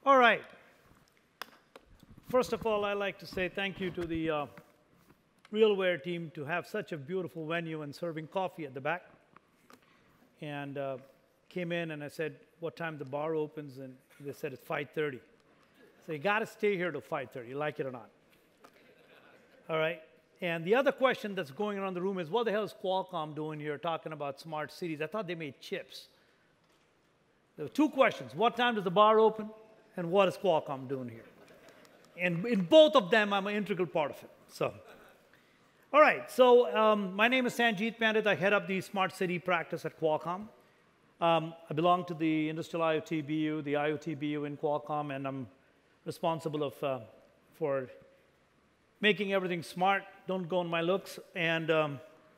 All right. First of all, I'd like to say thank you to the RealWear team to have such a beautiful venue and serving coffee at the back. And came in and I said, what time the bar opens? And they said it's 5:30. So you got to stay here till 5:30, like it or not. All right. And the other question that's going around the room is, what the hell is Qualcomm doing here talking about smart cities? I thought they made chips. There were two questions. What time does the bar open? And what is Qualcomm doing here? And in both of them, I'm an integral part of it. So, all right. So my name is Sanjeet Pandit. I head up the smart city practice at Qualcomm. I belong to the Industrial IoT BU, the IoT BU in Qualcomm, and I'm responsible for making everything smart. Don't go on my looks. And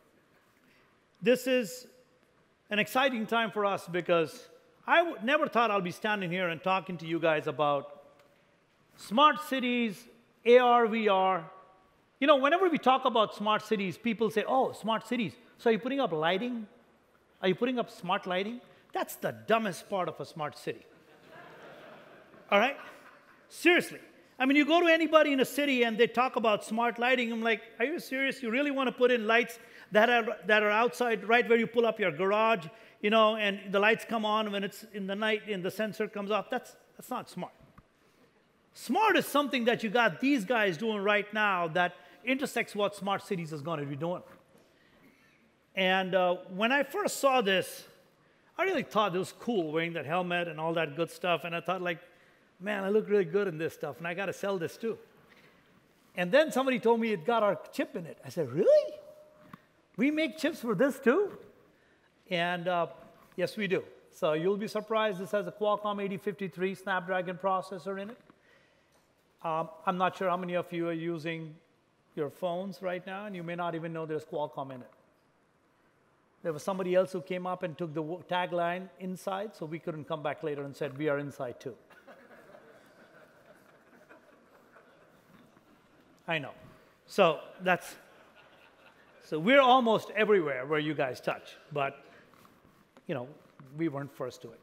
this is an exciting time for us because I never thought I'll be standing here and talking to you guys about smart cities, AR, VR. You know, whenever we talk about smart cities, people say, oh, smart cities. So are you putting up lighting? Are you putting up smart lighting? That's the dumbest part of a smart city. All right? Seriously. I mean, you go to anybody in a city and they talk about smart lighting. I'm like, are you serious? You really want to put in lights that are outside, right where you pull up your garage, you know, and the lights come on when it's in the night and the sensor comes off? That's not smart. Smart is something that you got these guys doing right now that intersects what smart cities is going to be doing. And when I first saw this, I really thought it was cool wearing that helmet and all that good stuff. And I thought, like, man, I look really good in this stuff, and I got to sell this too. And then somebody told me it got our chip in it. I said, really? We make chips for this too? And yes, we do. So you'll be surprised. This has a Qualcomm 8053 Snapdragon processor in it. I'm not sure how many of you are using your phones right now, and you may not even know there's Qualcomm in it. There was somebody else who came up and took the tagline inside, so we couldn't come back later and said, we are inside too. I know. So we're almost everywhere where you guys touch, but you know, we weren't first to it.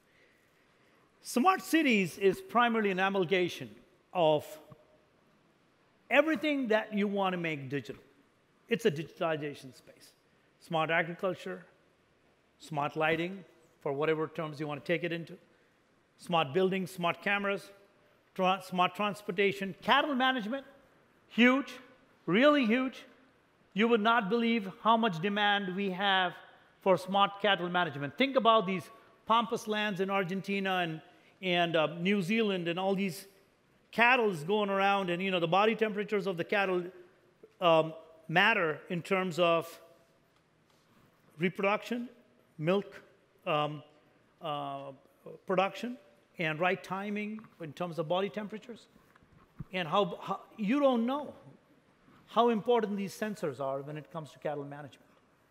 Smart cities is primarily an amalgamation of everything that you want to make digital. It's a digitalization space. Smart agriculture, smart lighting, for whatever terms you want to take it into, smart buildings, smart cameras, smart transportation, cattle management, huge, really huge. You would not believe how much demand we have for smart cattle management. Think about these pampas lands in Argentina and New Zealand and all these cattle going around, and you know the body temperatures of the cattle matter in terms of reproduction, milk production, and right timing in terms of body temperatures. And how you don't know how important these sensors are when it comes to cattle management.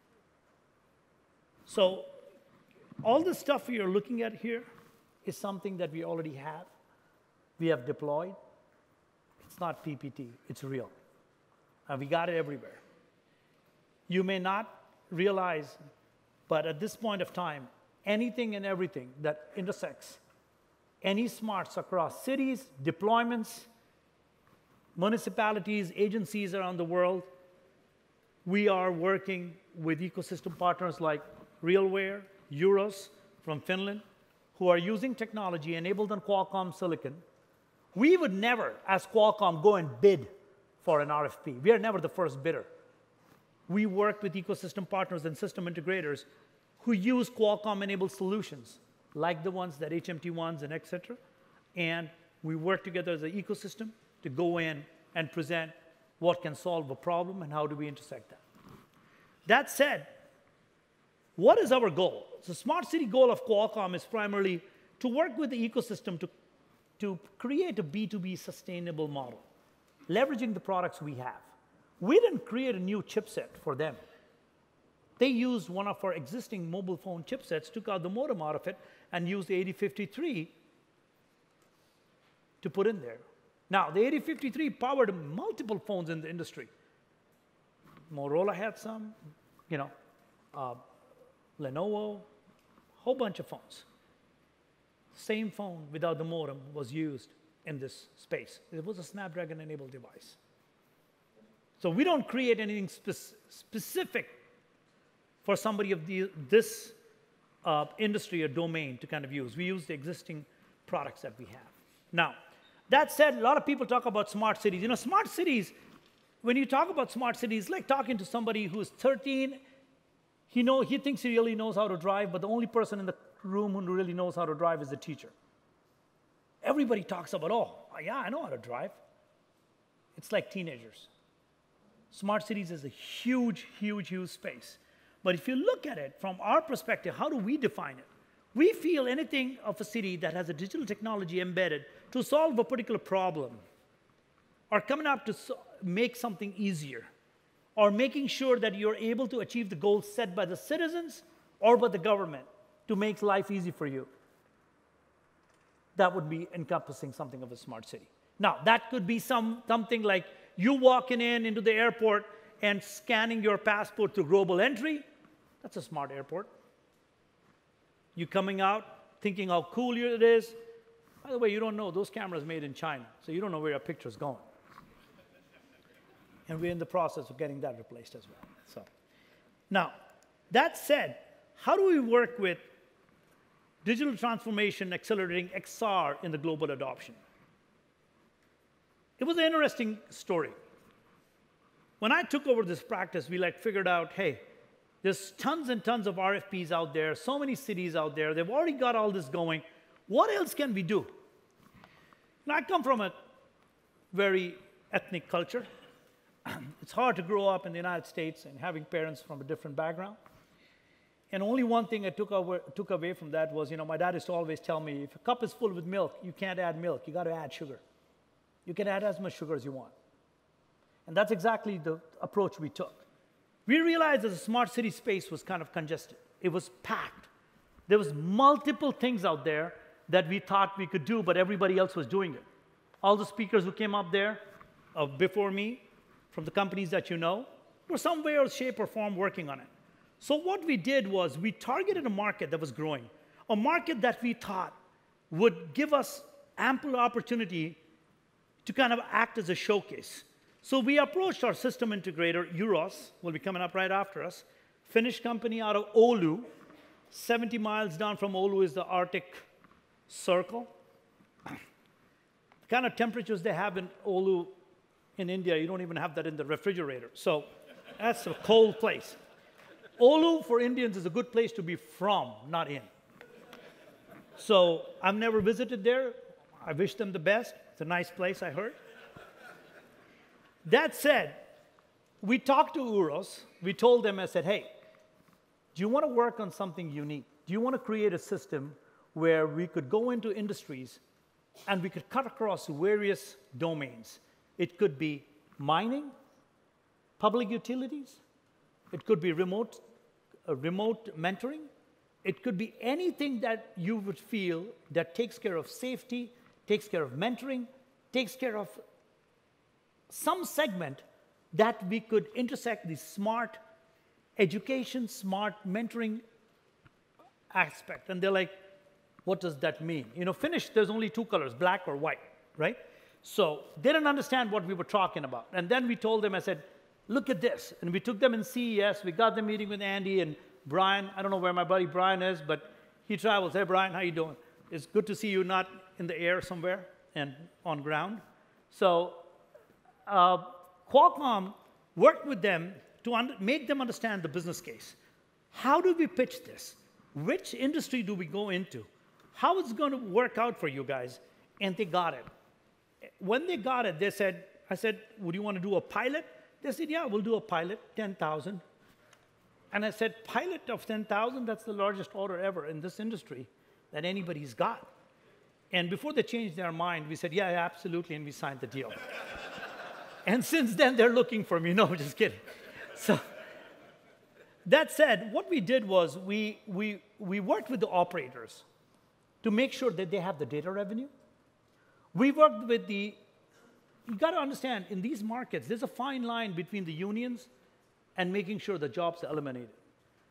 So all the stuff you're looking at here is something that we already have. We have deployed. It's not PPT, it's real. And we got it everywhere. You may not realize, but at this point of time, anything and everything that intersects any smarts across cities, deployments, municipalities, agencies around the world, we are working with ecosystem partners like RealWear, UROS from Finland, who are using technology enabled on Qualcomm silicon. We would never, as Qualcomm, go and bid for an RFP. We are never the first bidder. We work with ecosystem partners and system integrators who use Qualcomm-enabled solutions, like the ones that HMT-1s and et cetera, and we work together as an ecosystem to go in and present what can solve a problem and how do we intersect that. That said, what is our goal? The smart city goal of Qualcomm is primarily to work with the ecosystem to create a B2B sustainable model, leveraging the products we have. We didn't create a new chipset for them. They used one of our existing mobile phone chipsets, took out the modem out of it, and used the 8053 to put in there. Now, the 8053 powered multiple phones in the industry. Motorola had some, you know, Lenovo, whole bunch of phones. same phone without the modem was used in this space. It was a Snapdragon-enabled device. So we don't create anything specific for somebody of this industry or domain to kind of use. We use the existing products that we have. Now, that said, a lot of people talk about smart cities. You know, smart cities, when you talk about smart cities, like talking to somebody who's 13, he thinks he really knows how to drive, but the only person in the room who really knows how to drive is the teacher. Everybody talks about, oh, yeah, I know how to drive. It's like teenagers. Smart cities is a huge, huge, huge space. But if you look at it from our perspective, how do we define it? We feel anything of a city that has a digital technology embedded to solve a particular problem, or coming up to make something easier, or making sure that you're able to achieve the goals set by the citizens or by the government to make life easy for you. That would be encompassing something of a smart city. Now, that could be something like you walking into the airport and scanning your passport through global entry. That's a smart airport. You coming out, thinking how cool it is. By the way, you don't know, those cameras made in China, so you don't know where your picture's going. And we're in the process of getting that replaced as well. So, now, that said, how do we work with digital transformation accelerating XR in the global adoption? It was an interesting story. When I took over this practice, we figured out, hey, there's tons and tons of RFPs out there, so many cities out there. They've already got all this going. What else can we do? Now, I come from a very ethnic culture. It's hard to grow up in the United States and having parents from a different background. And only one thing I took away from that was, my dad used to always tell me, if a cup is full with milk, you can't add milk. You got to add sugar. You can add as much sugar as you want. And that's exactly the approach we took. We realized that the smart city space was kind of congested. It was packed. There was multiple things out there that we thought we could do, but everybody else was doing it. All the speakers who came up there before me, from the companies that you know, were some way or shape or form working on it. So what we did was we targeted a market that was growing, a market that we thought would give us ample opportunity to kind of act as a showcase. So we approached our system integrator, UROS, will be coming up right after us, Finnish company out of Oulu. 70 miles down from Oulu is the Arctic Circle. The kind of temperatures they have in Oulu in India, you don't even have that in the refrigerator. So that's a cold place. Oulu for Indians is a good place to be from, not in. So I've never visited there. I wish them the best. It's a nice place, I heard. That said, we talked to UROS. We told them, I said, hey, do you want to work on something unique? Do you want to create a system where we could go into industries and we could cut across various domains? It could be mining, public utilities. It could be remote mentoring. It could be anything that you would feel that takes care of safety, takes care of mentoring, takes care of some segment that we could intersect the smart education, smart mentoring aspect. And they're like, what does that mean? Finnish, there's only two colors, black or white, right? So they didn't understand what we were talking about. And then we told them, I said, look at this. And we took them in CES. We got them meeting with Andy and Brian. I don't know where my buddy Brian is, but he travels. Hey, Brian, how you doing? It's good to see you not in the air somewhere and on ground. So Qualcomm worked with them to make them understand the business case. How do we pitch this? Which industry do we go into? How is it going to work out for you guys? And they got it. When they got it, they said, I said, would you want to do a pilot? They said, yeah, we'll do a pilot, 10,000. And I said, pilot of 10,000, that's the largest order ever in this industry that anybody's got. And before they changed their mind, we said, yeah, absolutely, and we signed the deal. And since then, they're looking for me. No, just kidding. So that said, what we did was we worked with the operators to make sure that they have the data revenue. We worked with you got to understand, in these markets, there's a fine line between the unions and making sure the jobs are eliminated.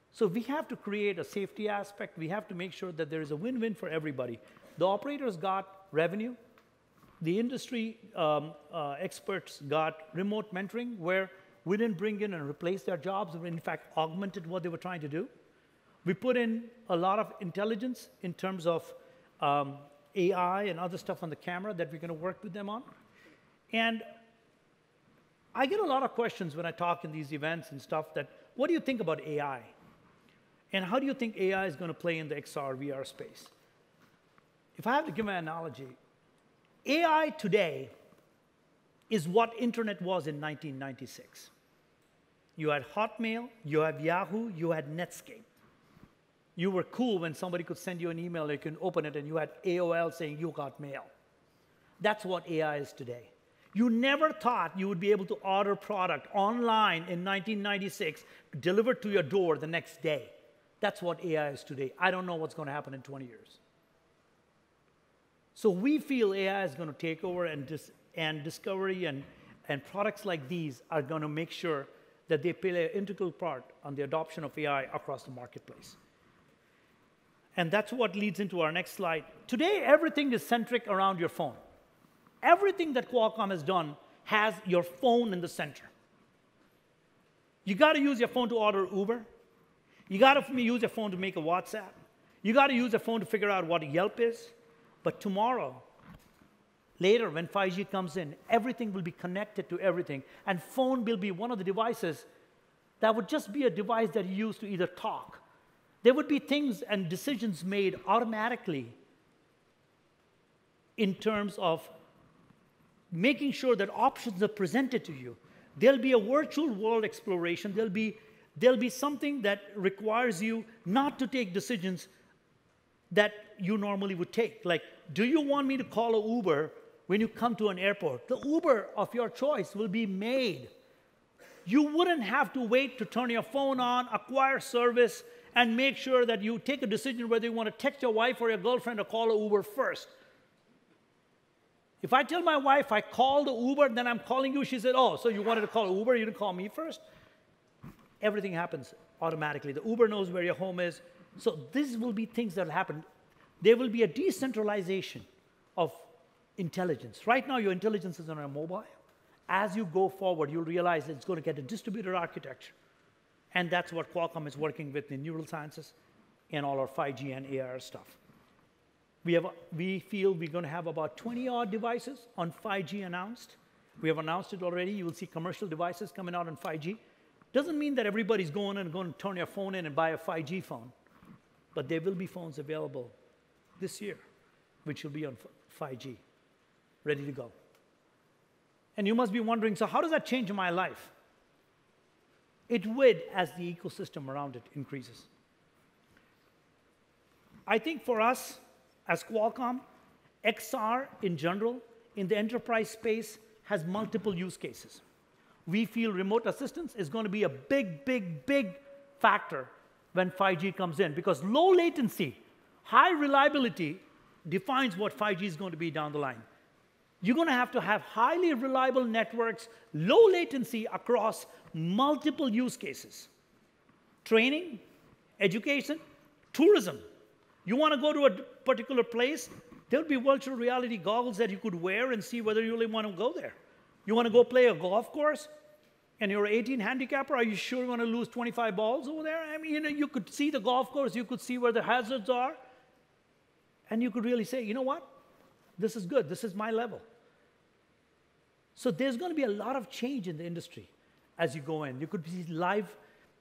So we have to create a safety aspect. We have to make sure that there is a win-win for everybody. The operators got revenue. The industry experts got remote mentoring, where we didn't bring in and replace their jobs. We, in fact, augmented what they were trying to do. We put in a lot of intelligence in terms of AI and other stuff on the camera that we're going to work with them on. And I get a lot of questions when I talk in these events and stuff that, what do you think about AI? And how do you think AI is going to play in the XR, VR space? If I have to give an analogy, AI today is what internet was in 1996. You had Hotmail, you had Yahoo, you had Netscape. You were cool when somebody could send you an email, you can open it, and you had AOL saying you got mail. That's what AI is today. You never thought you would be able to order product online in 1996, delivered to your door the next day. That's what AI is today. I don't know what's going to happen in 20 years. So we feel AI is going to take over, and discovery and products like these are going to make sure that they play an integral part on the adoption of AI across the marketplace. And that's what leads into our next slide. Today, everything is centric around your phone. Everything that Qualcomm has done has your phone in the center. You got to use your phone to order Uber. You got to use your phone to make a WhatsApp. You got to use your phone to figure out what Yelp is. But tomorrow, later, when 5G comes in, everything will be connected to everything. And phone will be one of the devices that would just be a device that you use to either talk. There would be things and decisions made automatically in terms of making sure that options are presented to you. There'll be a virtual world exploration. There'll be something that requires you not to take decisions that you normally would take. Like, do you want me to call an Uber when you come to an airport? The Uber of your choice will be made. You wouldn't have to wait to turn your phone on, acquire service, and make sure that you take a decision whether you want to text your wife or your girlfriend or call an Uber first. If I tell my wife I called the Uber, then I'm calling you, she said, oh, so you wanted to call Uber, you didn't call me first? Everything happens automatically. The Uber knows where your home is. So these will be things that will happen. There will be a decentralization of intelligence. Right now, your intelligence is on a mobile. As you go forward, you'll realize that it's going to get a distributed architecture. And that's what Qualcomm is working with in neural sciences and all our 5G and AR stuff. We feel we're going to have about 20-odd devices on 5G announced. We have announced it already. You will see commercial devices coming out on 5G. Doesn't mean that everybody's going to turn your phone in and buy a 5G phone. But there will be phones available this year, which will be on 5G, ready to go. And you must be wondering, so how does that change my life? It would, as the ecosystem around it increases. I think for us, as Qualcomm, XR in general, in the enterprise space, has multiple use cases. We feel remote assistance is going to be a big, big, big factor when 5G comes in, because low latency, high reliability defines what 5G is going to be down the line. You're going to have highly reliable networks, low latency across multiple use cases. Training, education, tourism. You want to go to a particular place, there'll be virtual reality goggles that you could wear and see whether you really want to go there. You want to go play a golf course, and you're an 18 handicapper, are you sure you want to lose 25 balls over there? I mean, you could see the golf course, you could see where the hazards are, and you could really say, you know what? This is good, this is my level. So there's going to be a lot of change in the industry as you go in. You could see live,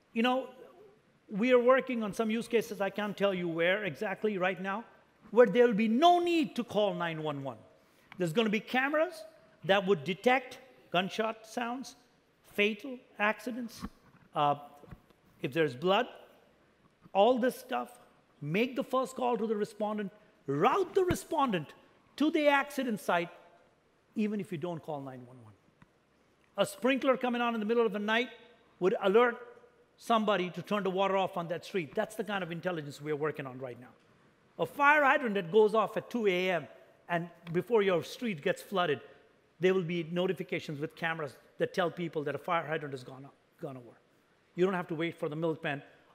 we are working on some use cases, I can't tell you where exactly right now, where there will be no need to call 911. There's going to be cameras that would detect gunshot sounds, fatal accidents, if there's blood, all this stuff, make the first call to the respondent, route the respondent to the accident site, even if you don't call 911. A sprinkler coming on in the middle of the night would alert somebody to turn the water off on that street. That's the kind of intelligence we're working on right now. A fire hydrant that goes off at 2 a.m. and before your street gets flooded, there will be notifications with cameras that tell people that a fire hydrant has gone over. You don't have to wait for the milkman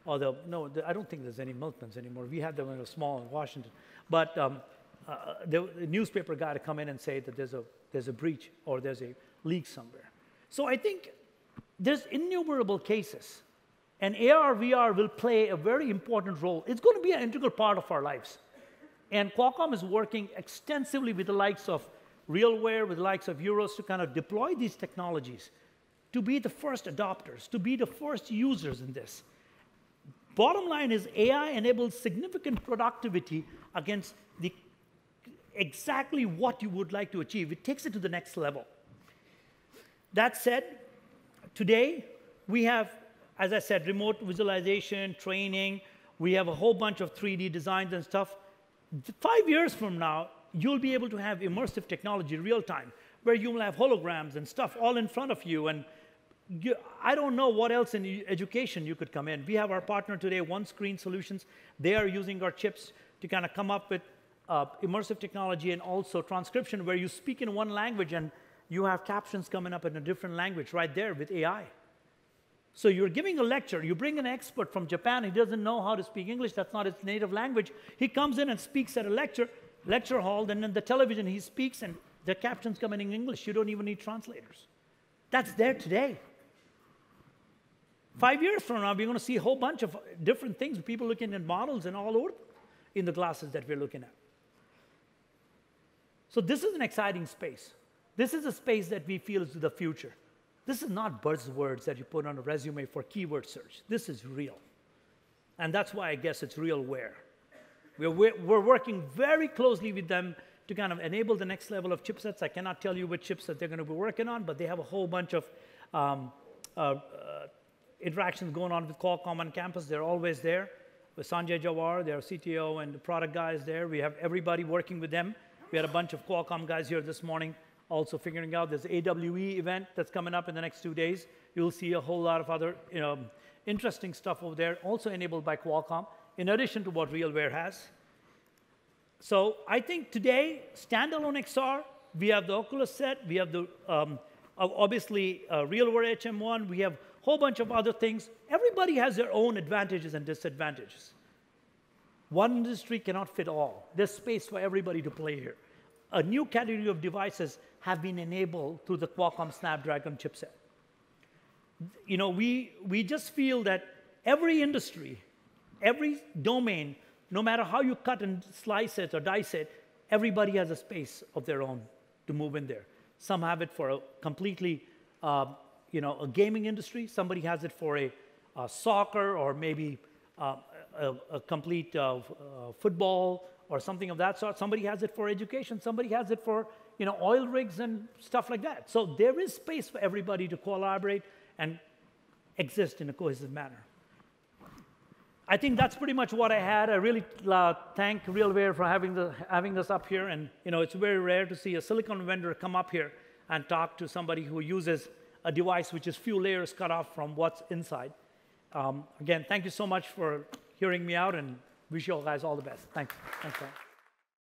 Although, no, I don't think there's any Milkmans anymore. We had them in a small in Washington. But the newspaper guy to come in and say that there's a breach or there's a leak somewhere. So I think there's innumerable cases. And AR, VR will play a very important role. It's going to be an integral part of our lives. And Qualcomm is working extensively with the likes of RealWear, with the likes of UROS to kind of deploy these technologies, to be the first adopters, to be the first users in this. Bottom line is AI enables significant productivity against exactly what you would like to achieve. It takes it to the next level. That said, today we have, as I said, remote visualization, training. We have a whole bunch of 3D designs and stuff. 5 years from now, you'll be able to have immersive technology real time, where you will have holograms and stuff all in front of you. And I don't know what else in education you could come in. We have our partner today, One Screen Solutions. They are using our chips to kind of come up with immersive technology and also transcription, where you speak in one language and you have captions coming up in a different language right there with AI. So you're giving a lecture. You bring an expert from Japan. He doesn't know how to speak English. That's not his native language. He comes in and speaks at a lecture hall, and then the television he speaks, and the captions come in English. You don't even need translators. That's there today. 5 years from now, we're going to see a whole bunch of different things, people looking at models and all over in the glasses that we're looking at. So this is an exciting space. This is a space that we feel is the future. This is not buzzwords that you put on a resume for keyword search. This is real. And that's why I guess it's RealWear. We're working very closely with them to kind of enable the next level of chipsets. I cannot tell you which chipset they're going to be working on, but they have a whole bunch of interactions going on with Qualcomm on campus. They're always there. With Sanjay Jawar, their CTO, and the product guys there. We have everybody working with them. We had a bunch of Qualcomm guys here this morning also figuring out this AWE event that's coming up in the next 2 days. You'll see a whole lot of other interesting stuff over there, also enabled by Qualcomm, in addition to what RealWear has. So I think today, standalone XR, we have the Oculus set, we have the, obviously, RealWear HM1, we have a whole bunch of other things. Everybody has their own advantages and disadvantages. One industry cannot fit all. There's space for everybody to play here. A new category of devices have been enabled through the Qualcomm Snapdragon chipset. You know, we just feel that every industry, every domain, no matter how you cut and slice it or dice it, everybody has a space of their own to move in there. Some have it for a completely, a gaming industry. Somebody has it for a soccer or maybe a complete football or something of that sort. Somebody has it for education. Somebody has it for oil rigs and stuff like that. So there is space for everybody to collaborate and exist in a cohesive manner. I think that's pretty much what I had. I really thank RealWear for having us up here. And it's very rare to see a silicon vendor come up here and talk to somebody who uses a device which is few layers cut off from what's inside. Again, thank you so much for hearing me out, and wish you all guys all the best. Thanks. Thanks, Brian.